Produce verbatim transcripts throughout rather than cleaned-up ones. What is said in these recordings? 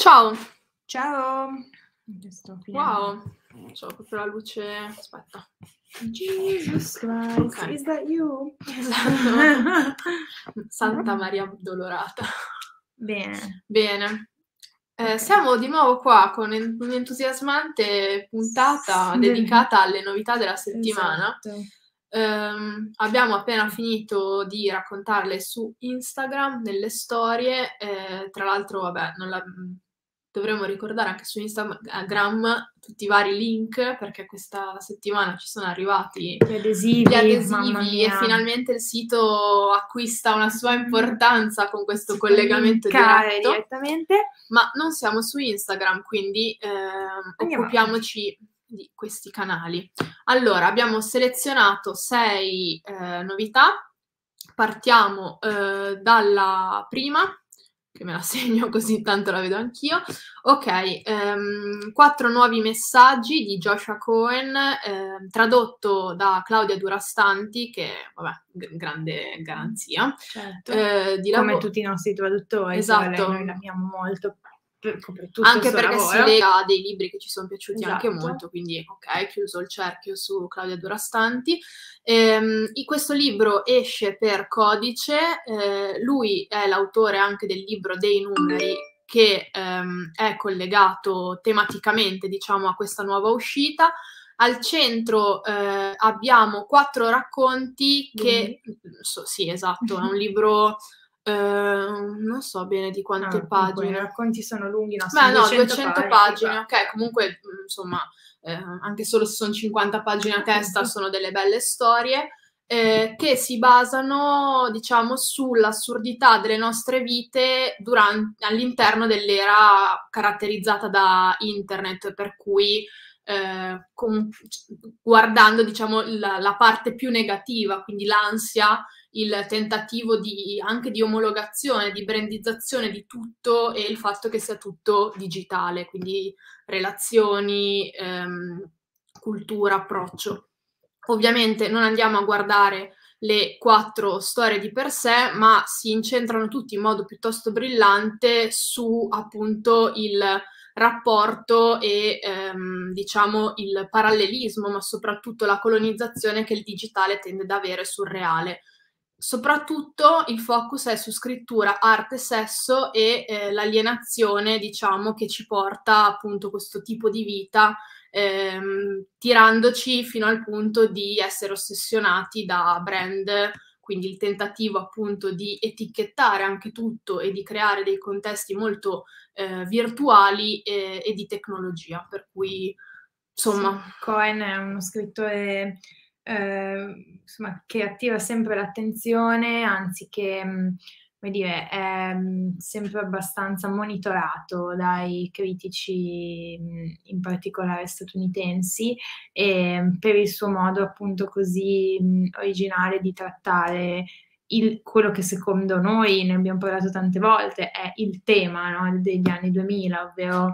Ciao! Ciao! Sto Wow, c'ho proprio la luce aspetta. Jesus Christ, Okay. is that you? Esatto. Santa Maria Addolorata. Bene. Bene. Ehm, Okay. siamo di nuovo qua con en un'entusiasmante puntata S dedicata alle novità della settimana. Esatto. Uhm, abbiamo appena finito di raccontarle su Instagram, nelle storie, ehm, tra l'altro vabbè non la mhmm, dovremmo ricordare anche su Instagram tutti i vari link, perché questa settimana ci sono arrivati Gli adesivi, gli adesivi mamma e mia. finalmente il sito acquista una sua importanza con questo Si può collegamento linkare diretto. direttamente. Ma non siamo su Instagram, quindi, ehm, Andiamo occupiamoci di questi canali. Allora, abbiamo selezionato sei, ehm, novità. Partiamo, uhm, dalla prima, che me la segno così intanto la vedo anch'io. Okay, ehm, quattro nuovi messaggi di Joshua Cohen, ehm, tradotto da Claudia Durastanti, che vabbè, g grande garanzia. Certo. Ehm, di Come lavo tutti i nostri traduttori, Esatto. però lei noi l'amiamo molto per soprattutto il Anche suo perché si lavoro. lega a dei libri che ci son piaciuti anche Esatto. molto, quindi okay, chiuso il cerchio su Claudia Durastanti. Ehm, i questo libro esce per Codice, ehm, lui è l'autore anche del libro dei numeri che, ehm, è collegato tematicamente, diciamo, a questa nuova uscita. Al centro, ehm, abbiamo quattro racconti che Lunghi. so sì, esatto, è un libro, ehm, non so bene di quante Ah, comunque i pagine. racconti sono lunghi, no, Beh son no, duecento duecento pagine, pagine, tipo. okay, comunque, mhmm, insomma, ehm, anche solo se son cinquanta pagine a testa Appunto. sono delle belle storie, ehm, che si basano, diciamo, sull'assurdità delle nostre vite duran all'interno dell'era caratterizzata da internet, per cui, ehm, con c guardando diciamo la la parte più negativa, quindi l'ansia, il tentativo di anche di omologazione, di brandizzazione di tutto e il fatto che sia tutto digitale, quindi relazioni, ehm, cultura, approccio. Ovviamente non andiamo a guardare le quattro storie di per sé, ma si incentrano tutti in modo piuttosto brillante su, appunto, il rapporto e, ehm, diciamo il parallelismo, ma soprattutto la colonizzazione che il digitale tende ad avere sul reale. Soprattutto il focus è su scrittura, arte, sesso e, ehm, l'alienazione, diciamo, che ci porta appunto questo tipo di vita, ehm, tirandoci fino al punto di essere ossessionati da brand, quindi il tentativo appunto di etichettare anche tutto e di creare dei contesti molto, ehm, virtuali e e di tecnologia, per cui insomma. Sì, Cohen è uno scrittore, ehm, insomma, che attira sempre l'attenzione, anzi che, mhmm, come dire, è, mhmm, sempre abbastanza monitorato dai critici, mhmm, in particolare statunitensi, ehm, per il suo modo appunto così, mhmm, originale di trattare il quello che secondo noi, ne abbiam parlato tante volte, è il tema, no, degli anni duemila, ovvero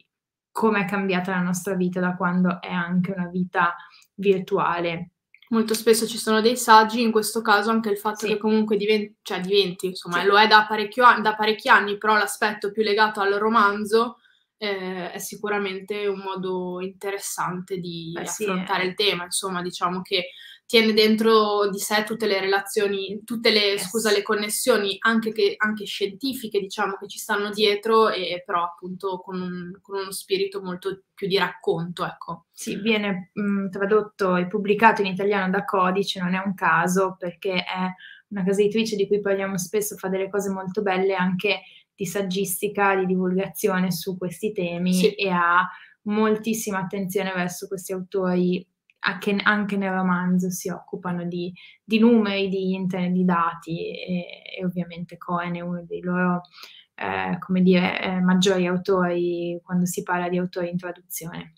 come è cambiata la nostra vita da quando è anche una vita virtuale. Molto spesso ci sono dei saggi, in questo caso anche il fatto che Sì. comunque diven cioè diventi, insomma, e Sì. lo è da parecchio a da parecchi anni, però l'aspetto più legato al romanzo, ehm, è sicuramente un modo interessante di Beh sì, affrontare eh. il tema. Insomma, diciamo che tiene dentro di sé tutte le relazioni tutte le scusa, Yes. le connessioni anche che anche scientifiche, diciamo, che ci stanno dietro e però appunto con un con uno spirito molto più di racconto, ecco. Sì, viene, mhmm, tradotto e pubblicato in italiano da Codice, non è un caso, perché è una casa editrice di cui parliamo spesso, fa delle cose molto belle anche di saggistica, di divulgazione su questi temi Sì. e ha moltissima attenzione verso questi autori a che anche nel romanzo si occupano di di numeri, di internet, di dati e e ovviamente Cohen è uno dei loro, ehm, come dire, ehm, maggiori autori quando si parla di autori in traduzione.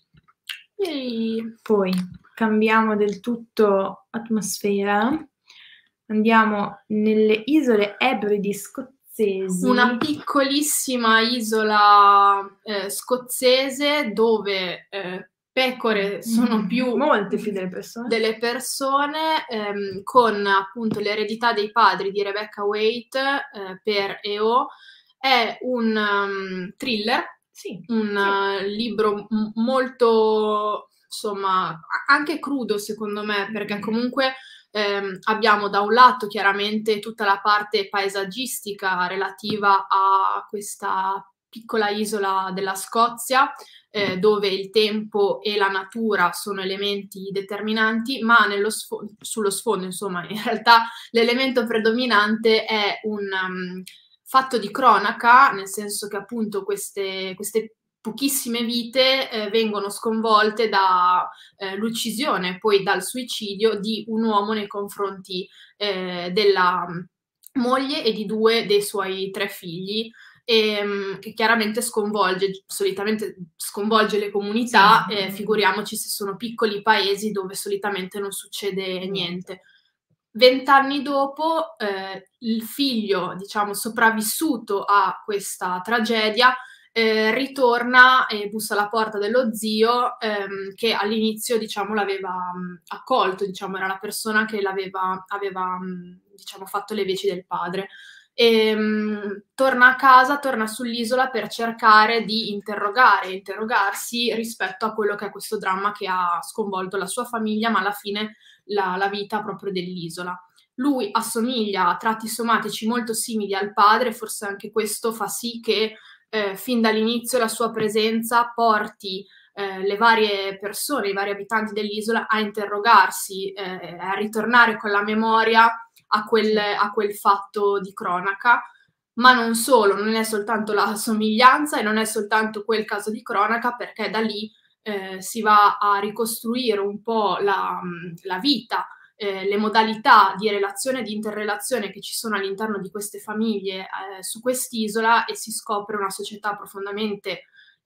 Ehi. Poi cambiamo del tutto atmosfera, andiamo nelle isole Ebridi scozzesi. Una piccolissima isola, ehm, scozzese dove, ehm, pecore sono più Molte più delle persone. delle persone, ehm, con appunto l'eredità dei padri di Rebecca Waite, ehm, per E O. È un, mhmm, thriller Sì, un sì. uh, libro m- molto, insomma, anche crudo secondo me, perché comunque ehm, abbiamo da un lato chiaramente tutta la parte paesaggistica relativa a questa piccola isola della Scozia, eh, dove il tempo e la natura sono elementi determinanti, ma nello sfo- sullo sfondo, insomma, in realtà l'elemento predominante è un um, fatto di cronaca, nel senso che appunto queste, queste pochissime vite eh, vengono sconvolte dall'uccisione, eh, poi dal suicidio di un uomo nei confronti eh, della moglie e di due dei suoi tre figli, e, che chiaramente sconvolge, solitamente sconvolge le comunità, Sì. eh, figuriamoci se sono piccoli paesi dove solitamente non succede niente. Vent'anni dopo, eh, il figlio, diciamo, sopravvissuto a questa tragedia, eh, ritorna e bussa alla porta dello zio, ehm, che all'inizio, diciamo, l'aveva mh, accolto, diciamo, era la persona che l'aveva, aveva, mh, diciamo, fatto le veci del padre. E, mh, torna a casa, torna sull'isola per cercare di interrogare, interrogarsi rispetto a quello che è questo dramma che ha sconvolto la sua famiglia, ma alla fine la, la vita proprio dell'isola. Lui assomiglia a tratti somatici molto simili al padre, forse anche questo fa sì che eh, fin dall'inizio la sua presenza porti eh, le varie persone, i vari abitanti dell'isola a interrogarsi, eh, a ritornare con la memoria a quel, a quel fatto di cronaca. Ma non solo, non è soltanto la somiglianza e non è soltanto quel caso di cronaca, perché da lì eh, si va a ricostruire un po' la, la vita, eh, le modalità di relazione e di interrelazione che ci sono all'interno di queste famiglie eh, su quest'isola, e si scopre una società profondamente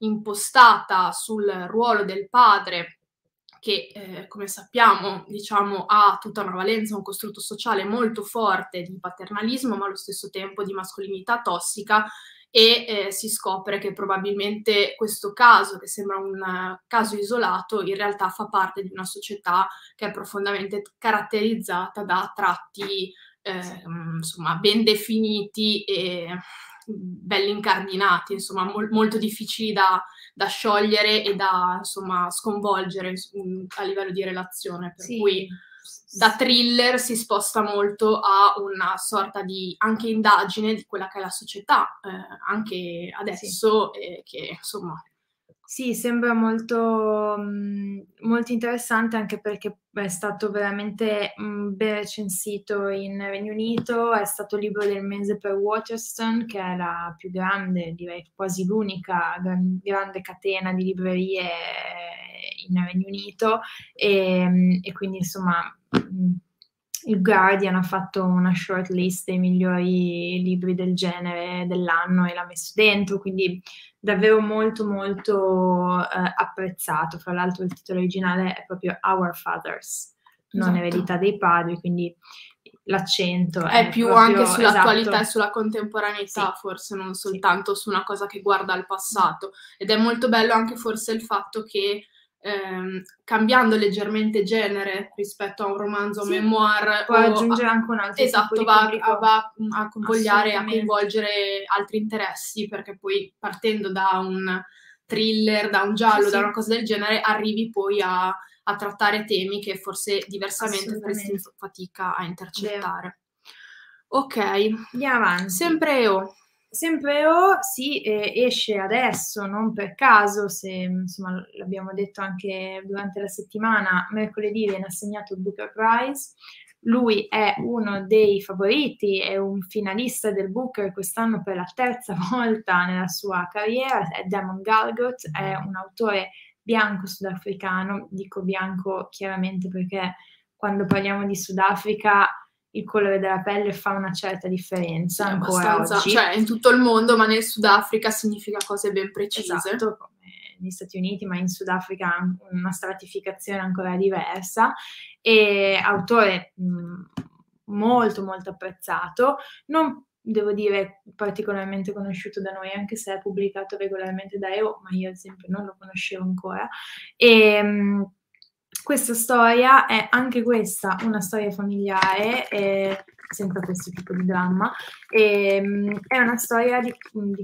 impostata sul ruolo del padre, che eh, come sappiamo, diciamo, ha tutta una valenza, un costrutto sociale molto forte di paternalismo, ma allo stesso tempo di mascolinità tossica, e eh, si scopre che probabilmente questo caso, che sembra un uh, caso isolato, in realtà fa parte di una società che è profondamente caratterizzata da tratti eh, insomma ben definiti e belli incardinati, insomma mol- molto difficili da, da sciogliere e da insomma sconvolgere a livello di relazione, per Sì. cui da thriller si sposta molto a una sorta di anche indagine di quella che è la società, eh, anche adesso, sì. eh, che insomma... Sì, sembra molto, mh, molto interessante, anche perché è stato veramente mh, ben recensito in Regno Unito, è stato libro del mese per Waterstone, che è la più grande, direi quasi l'unica gran, grande catena di librerie in Regno Unito, e, e quindi insomma... Mh, il Guardian ha fatto una short list dei migliori libri del genere dell'anno e l'ha messo dentro, quindi davvero molto molto eh, apprezzato. Fra l'altro il titolo originale è proprio Our Fathers, non esatto. Eredità dei padri, quindi l'accento è, è più proprio, anche sull'attualità esatto. e sulla contemporaneità, Sì. forse non soltanto sì. su una cosa che guarda al passato. Ed è molto bello anche forse il fatto che ehm, cambiando leggermente genere rispetto a un romanzo sì, memoir, può aggiungere a, anche un altro esatto, tipo di va, pubblico. va a convogliare, a coinvolgere altri interessi, perché poi partendo da un thriller, da un giallo, sì, da una cosa del genere, arrivi poi a, a trattare temi che forse diversamente faresti fatica a intercettare. Vero. Ok, andiamo avanti. Sempre E O. Sempre E O, sì, eh, esce adesso, non per caso, se insomma l'abbiamo detto anche durante la settimana, mercoledì viene assegnato il Booker Prize. Lui è uno dei favoriti, è un finalista del Booker quest'anno per la terza volta nella sua carriera, è Damon Galgut, è un autore bianco sudafricano, dico bianco chiaramente perché quando parliamo di Sudafrica il colore della pelle fa una certa differenza, sì, ancora oggi. Cioè in tutto il mondo, ma nel Sudafrica significa cose ben precise. Esatto, come negli Stati Uniti, ma in Sudafrica una stratificazione ancora diversa. E autore mh, molto molto apprezzato, non devo dire particolarmente conosciuto da noi, anche se è pubblicato regolarmente da E O, ma io ad esempio non lo conoscevo ancora. E mh, questa storia è anche questa una storia familiare, eh, sempre questo tipo di dramma, e, è una storia di, di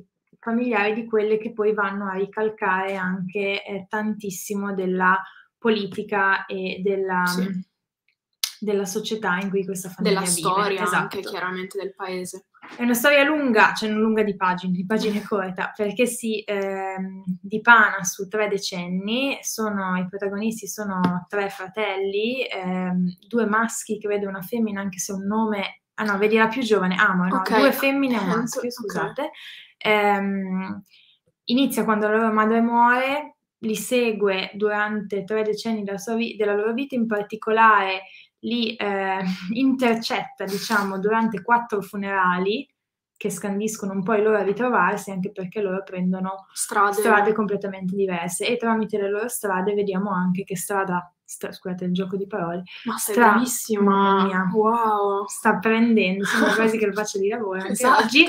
familiari di quelle che poi vanno a ricalcare anche eh, tantissimo della politica e della, Sì. della società in cui questa famiglia Della vive. storia Esatto. anche chiaramente del paese. È una storia lunga, cioè non lunga di pagine, di pagine corta, perché si ehm, dipana su tre decenni, sono, i protagonisti sono tre fratelli, ehm, due maschi, credo una femmina, anche se un nome... Ah no, vedi la più giovane, Amo, no, Okay. due femmine e un Ent maschio, okay. scusate. Ehm, inizia quando la loro madre muore, li segue durante tre decenni della, sua vi- della loro vita, in particolare li eh, intercetta, diciamo, durante quattro funerali che scandiscono un po' il loro ritrovarsi, anche perché loro prendono Strade. strade completamente diverse e tramite le loro strade vediamo anche che strada, stra- scusate il gioco di parole, Ma sei stra- bravissima! mamma mia, Wow! sta prendendo, sembra quasi che lo faccia di lavoro anche Esatto. oggi.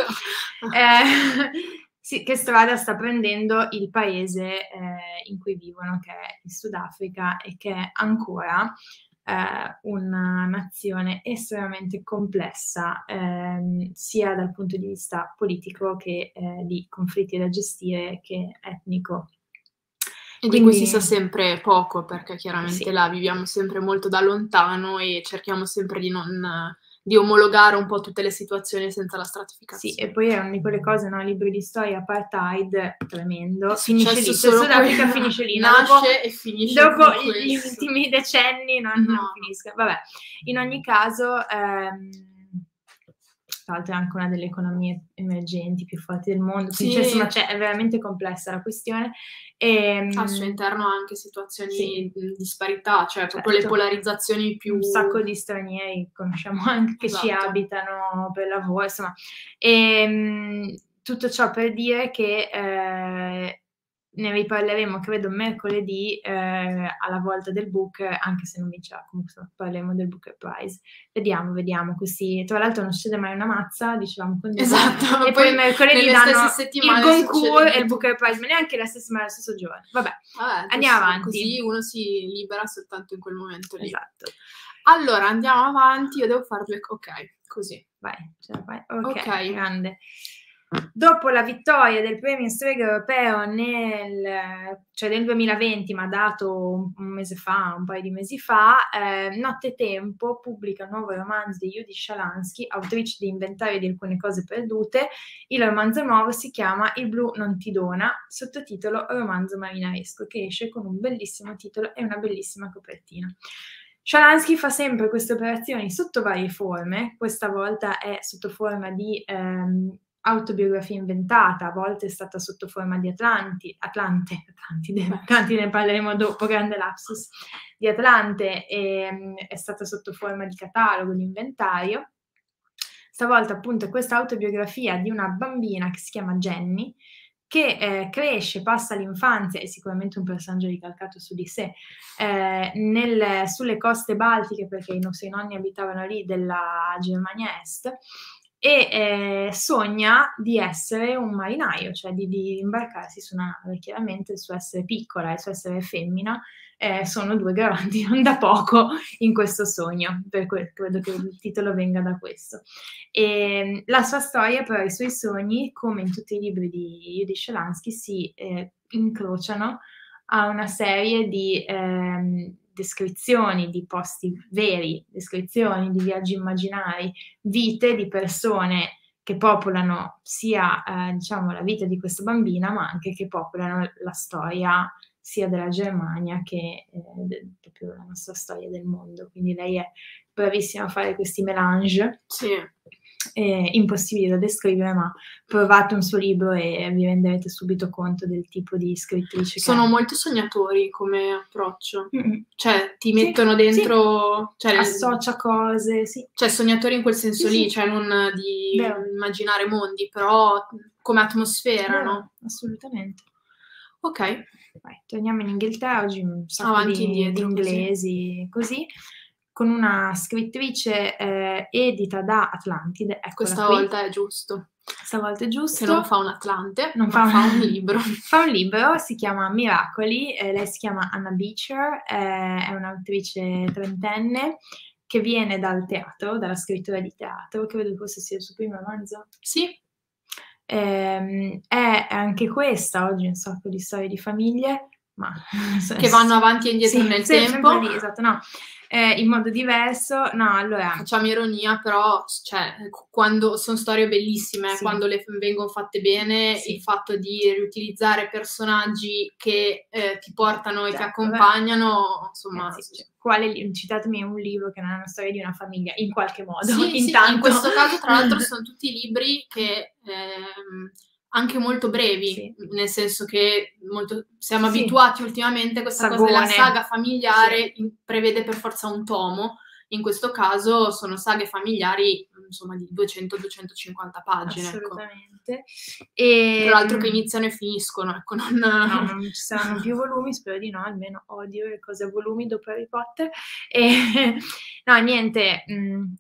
Eh, sì, che strada sta prendendo il paese eh, in cui vivono, che è il Sudafrica, e che è ancora eh, una nazione estremamente complessa, ehm, sia dal punto di vista politico che eh, di conflitti da gestire che etnico. E Quindi, di cui si sa sempre poco, perché chiaramente sì. là viviamo sempre molto da lontano e cerchiamo sempre di non di omologare un po' tutte le situazioni senza la stratificazione. Sì, e poi è una di quelle cose, no, libri di storia, apartheid, tremendo, È finisce lì, successo cioè solo Sudafrica quello. finisce lì, no? Nasce dopo, e finisce dopo con gli, gli questo. ultimi decenni non, non No. finiscono. Vabbè, in ogni caso, ehm, tra l'altro è anche una delle economie emergenti più forti del mondo, quindi cioè, Sì. insomma, cioè, è veramente complessa la questione. E, Al suo interno ha anche situazioni sì. di disparità, cioè proprio le Certo. polarizzazioni più... Un sacco di stranieri conosciamo anche che ci Esatto. abitano per lavoro, insomma. Ehm, tutto ciò per dire che eh, ne riparleremo, credo, mercoledì eh, alla volta del book, anche se non vincerà, comunque insomma, parleremo del Booker Prize. Vediamo, vediamo, così. Tra l'altro non succede mai una mazza, dicevamo con Giulia, Esatto, e poi, poi mercoledì nelle danno stesse il settimane Goncourt succede e il tutto. Booker Prize, ma neanche la stessa, ma lo stesso giorno. Vabbè, Vabbè, andiamo giusto, avanti. così uno si libera soltanto in quel momento lì. Esatto. Allora, andiamo avanti, io devo fare due... Ok, così. Vai, ce la fai? Ok, Ok. grande. Dopo la vittoria del premio Strega Europeo nel, cioè nel duemilaventi, ma dato un, un mese fa, un paio di mesi fa, eh, Nottetempo pubblica il nuovo romanzo di Judith Shalansky, autrice di Inventario di alcune cose perdute. Il romanzo nuovo si chiama Il blu non ti dona, sottotitolo Romanzo marinaresco, che esce con un bellissimo titolo e una bellissima copertina. Shalansky fa sempre queste operazioni sotto varie forme, questa volta è sotto forma di ehm, autobiografia inventata, a volte è stata sotto forma di Atlanti, Atlante, Atlantide, Atlantide ne parleremo dopo, grande lapsus, di Atlante, e, è stata sotto forma di catalogo, di inventario. Stavolta appunto è questa autobiografia di una bambina che si chiama Jenny, che eh, cresce, passa l'infanzia, è sicuramente un personaggio ricalcato su di sé, eh, nel, sulle coste baltiche, perché i nostri nonni abitavano lì, della Germania Est, e eh, sogna di essere un marinaio, cioè di, di imbarcarsi su una nave. Chiaramente il suo essere piccola e il suo essere femmina eh, sono due garanti non da poco in questo sogno, per cui credo che il titolo venga da questo. E la sua storia, però, i suoi sogni, come in tutti i libri di Judith Shalansky, si eh, incrociano a una serie di ehm, descrizioni di posti veri, descrizioni di viaggi immaginari, vite di persone che popolano sia eh, diciamo la vita di questa bambina, ma anche che popolano la storia sia della Germania che eh, de, proprio la nostra storia del mondo. Quindi lei è bravissima a fare questi mélange. Sì. È impossibile da descrivere, ma provate un suo libro e vi renderete subito conto del tipo di scrittrice. Sono che molto sognatori come approccio, mm-hmm. Cioè ti mettono sì, dentro, sì. Cioè, associa cose, sì. Cioè sognatori in quel senso sì, lì, sì. cioè non di Vero. immaginare mondi, però come atmosfera, Vero, no? assolutamente. Ok. Vai, torniamo in Inghilterra, oggi un sacco Avanti di, indietro, di inglesi, così. così, con una scrittrice eh, edita da Atlantide, eccola Questa qui. volta è giusto. Stavolta è giusto. Che non fa un Atlante, non ma fa, fa un libro. Fa un libro, si chiama Miracoli, eh, lei si chiama Anna Beecher, eh, è un'autrice trentenne che viene dal teatro, dalla scrittura di teatro, credo che questo sia il suo primo romanzo. Sì. Ehm, è anche questa oggi un sacco di storie di famiglie, ma Che vanno avanti e indietro sì, nel se tempo. sempre lì, esatto, no, ehm, in modo diverso. No, allora Facciamo ironia, però s cioè, q quando son storie bellissime, Sì. quando le f vengon fatte bene, Sì. il fatto di riutilizzare personaggi che, ehm, ti portano e ti Certo, beh. accompagnano, insomma, Ragazzi, s cioè, quale li citatemi un libro che non è una storia di una famiglia, in qualche modo, Sì, sì, intanto. in questo caso tra l'altro son tutti libri che, ehm, anche molto brevi, Sì. mhmm, nel senso che molto siamo Sì, sì. abituati ultimamente a questa cosa della Sagone. saga familiare, Sì. in prevede per forza un tomo. In questo caso sono saghe familiari, insomma, di duecento, duecentocinquanta pagine, ecco. Assolutamente. Tra l'altro che Ehm iniziano e finiscono, ecco, non No, non ci saranno più volumi, spero di no, almeno odio le cose a volumi dopo Harry Potter. E no, niente, mhmm,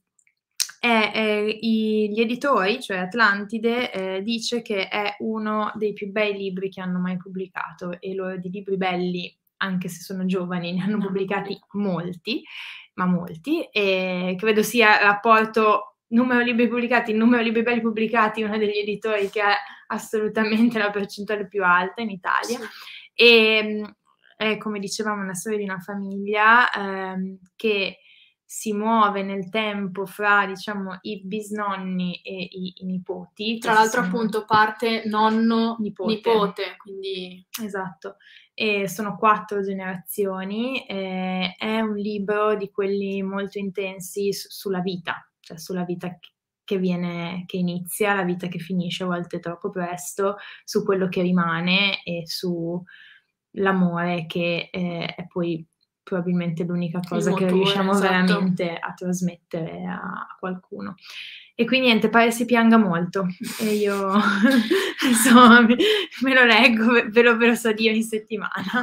è è i gli editori, cioè Atlantide, ehm, dice che è uno dei più bei libri che hanno mai pubblicato e loro di libri belli, anche se sono giovani, ne hanno Ne hanno pubblicati pubblica molti, ma molti, e credo sia rapporto numero libri pubblicati, numero libri belli pubblicati, uno degli editori che ha assolutamente la percentuale più alta in Italia. Sì. Ehm, è come dicevamo una storia di una famiglia, ehm, che si muove nel tempo fra, diciamo, i bisnonni e i i nipoti. Tra Questi l'altro sono appunto parte nonno, Nipote. nipote, quindi Esatto. E sono quattro generazioni, ehm, è un libro di quelli molto intensi s sulla vita, cioè sulla vita c che viene che inizia, la vita che finisce a volte troppo presto, su quello che rimane e su l'amore che, ehm, è poi probabilmente l'unica Il cosa che motore, riusciamo esatto. veramente a trasmettere a qualcuno. E qui niente, pare si pianga molto e io insomma me me lo leggo, ve ve lo ve lo so dire in settimana.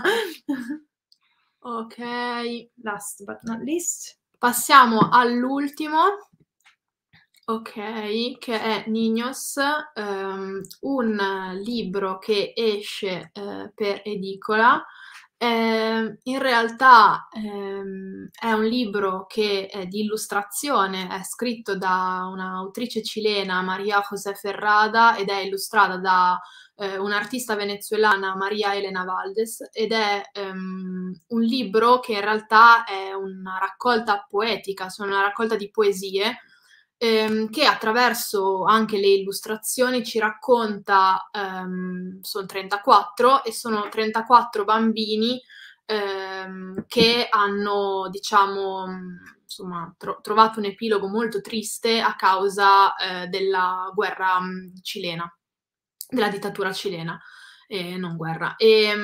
Okay. Last but not least. Passiamo all'ultimo, okay, che è Niños, ehm, un libro che esce, ehm, per edicola. Ehm, in realtà, ehm, è un libro che è di illustrazione, è scritto da un'autrice cilena, María José Ferrada, ed è illustrata da, ehm, un'artista venezuelana, María Elena Valdés, ed è, ehm, un libro che in realtà è una raccolta poetica, sono una raccolta di poesie, ehm, che attraverso anche le illustrazioni ci racconta, ehm, son trentaquattro e sono trentaquattro bambini, ehm, che hanno diciamo, mhmm, insomma tro trovato un epilogo molto triste a causa, ehm, della guerra, mhmm, cilena, della dittatura cilena, e non guerra.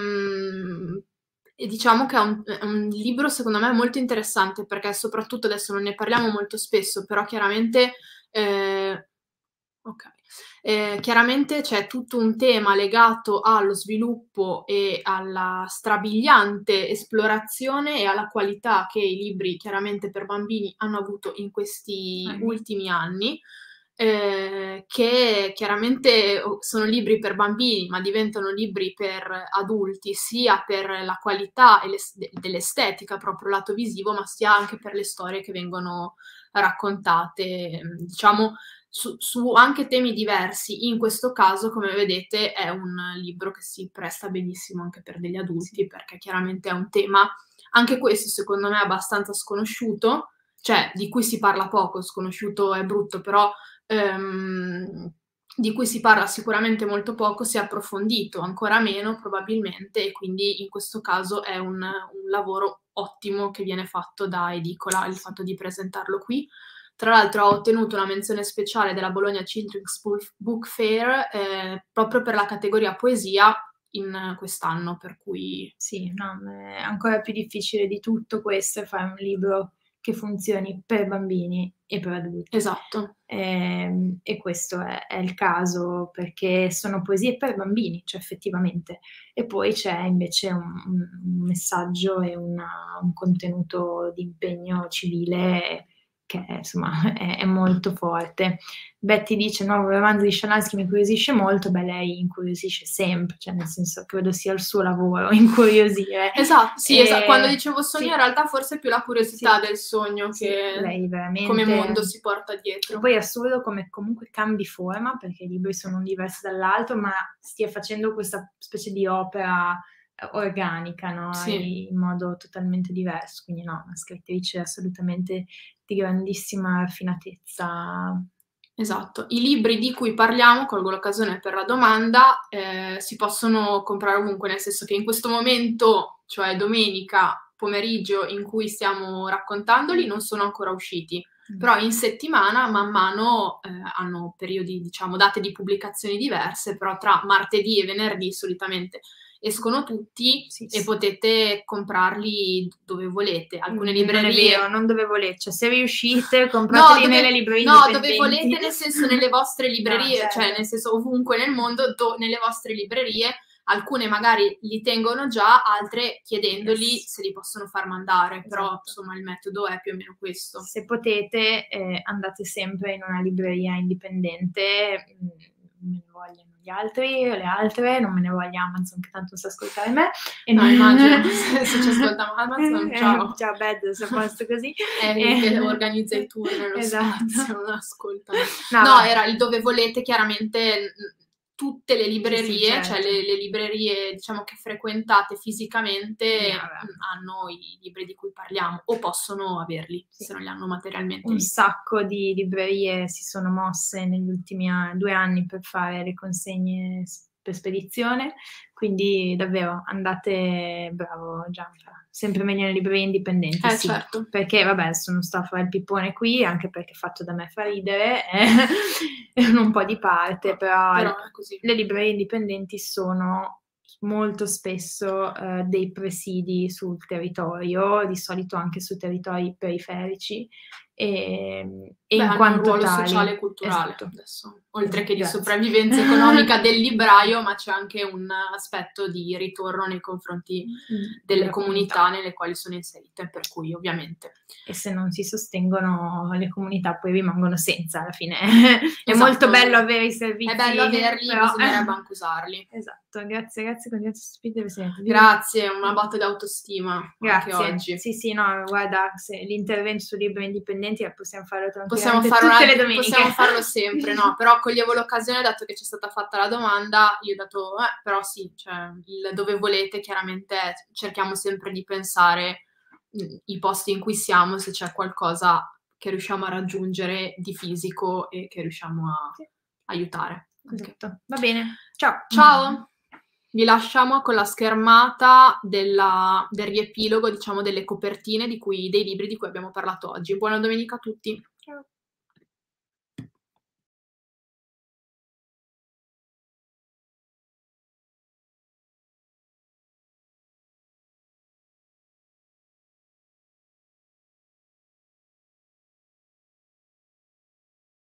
Ehm, e diciamo che è un è un libro secondo me molto interessante perché soprattutto adesso non ne parliamo molto spesso, però chiaramente, ehm okay, ehm, chiaramente c'è tutto un tema legato allo sviluppo e alla strabiliante esplorazione e alla qualità che i libri chiaramente per bambini hanno avuto in questi Anni. ultimi anni, ehm, che chiaramente o sono libri per bambini, ma diventano libri per adulti, sia per la qualità e l'es de dell'estetica, proprio lato visivo, ma sia anche per le storie che vengono raccontate, mhmm, diciamo su su anche temi diversi. In questo caso, come vedete, è un libro che si presta benissimo anche per degli adulti, perché chiaramente è un tema, anche questo secondo me abbastanza sconosciuto, cioè di cui si parla poco, sconosciuto è brutto, però, ehm, di cui si parla sicuramente molto poco, si è approfondito ancora meno probabilmente, e quindi in questo caso è un un lavoro ottimo che viene fatto da edicola, il fatto di presentarlo qui. Tra l'altro ha ottenuto una menzione speciale della Bologna Children's Book Book Fair, ehm, proprio per la categoria poesia in quest'anno, per cui Sì, no, è ancora più difficile di tutto questo è fare un libro che funzioni per bambini e per adulti. Esatto. Ehm, e questo è è il caso perché sono poesie per bambini, cioè effettivamente. E poi c'è invece un un un messaggio e una un contenuto di impegno civile che insomma è, è molto forte. Betty dice: nuovo romanzo di Shalansky mi incuriosisce molto. Beh, lei incuriosisce sempre, cioè nel senso credo sia il suo lavoro incuriosire. Esatto, sì, e, esatto. Quando dicevo sogno, sì, in realtà forse è più la curiosità sì, del sogno sì, che lei veramente, come mondo si porta dietro. E poi è assurdo come comunque cambi forma, perché i libri sono un diverso dall'altro, ma stia facendo questa specie di opera organica, no? Sì. In modo totalmente diverso. Quindi no, una scrittrice assolutamente di grandissima raffinatezza. Esatto. I libri di cui parliamo, colgo l'occasione per la domanda, eh, si possono comprare ovunque, nel senso che in questo momento, cioè domenica pomeriggio in cui stiamo raccontandoli, non sono ancora usciti. Mm. Però in settimana, man mano, eh, hanno periodi, diciamo, date di pubblicazioni diverse, però tra martedì e venerdì solitamente escono tutti Sì, e sì. potete comprarli dove volete. Alcune Mm, librerie... Non è vero, non dove volete, cioè se riuscite No, comprateli dove, nelle librerie no, dove indipendenti. volete, nel senso nelle vostre librerie, No, certo. cioè nel senso ovunque nel mondo, do, nelle vostre librerie, alcune magari li tengono già, altre chiedendoli Yes. se li possono far mandare, Esatto. però insomma il metodo è più o meno questo. Se potete eh, andate sempre in una libreria indipendente, non me ne vogliono gli altri o le altre, non me ne voglia Amazon che tanto non sa ascoltare me. E no, non... immagino, se, se ci ascolta Amazon, ciao. Ciao Bed, se a posto così. È e... che organizza i tour nello esatto. spazio, non ascolta. No, no, va. era il dove volete, chiaramente tutte le librerie, sì, sì, certo. cioè le, le librerie diciamo che frequentate fisicamente Yeah, hanno i libri di cui parliamo o possono averli sì. se non li hanno materialmente. Un lì. sacco di librerie si sono mosse negli ultimi due anni per fare le consegne per spedizione, quindi davvero andate, bravo Gianfra, sempre meglio nelle librerie indipendenti, eh, sì, certo. perché vabbè adesso non sto a fare il pippone qui, anche perché fatto da me fa ridere, è un po' di parte, però, però è così. Le librerie indipendenti sono molto spesso eh, dei presidi sul territorio, di solito anche su territori periferici, e, e Beh, in hanno quanto un ruolo tali, sociale e culturale, esatto. adesso, oltre che di Grazie. sopravvivenza economica del libraio, ma c'è anche un aspetto di ritorno nei confronti delle comunità, comunità nelle quali sono inserite, per cui ovviamente. E se non si sostengono le comunità poi rimangono senza alla fine. È esatto. molto bello avere i servizi. È bello averli, però bisognerebbe anche usarli. Esatto, grazie, grazie, grazie Speed, Presidente. Grazie, una botta di autostima grazie. Anche oggi. Sì, sì, no, guarda, se l'intervento su libri indipendenti possiamo farlo possiamo tranquillamente tutte una, le domeniche. Possiamo farlo sempre, no? Però coglievo l'occasione, dato che ci è stata fatta la domanda, io ho dato, eh, però sì, cioè, il dove volete, chiaramente cerchiamo sempre di pensare mh, i posti in cui siamo, se c'è qualcosa che riusciamo a raggiungere di fisico e che riusciamo a sì. aiutare. Esatto. Va bene, ciao. Ciao! Vi lasciamo con la schermata della, del riepilogo, diciamo, delle copertine di cui, dei libri di cui abbiamo parlato oggi. Buona domenica a tutti! Ciao!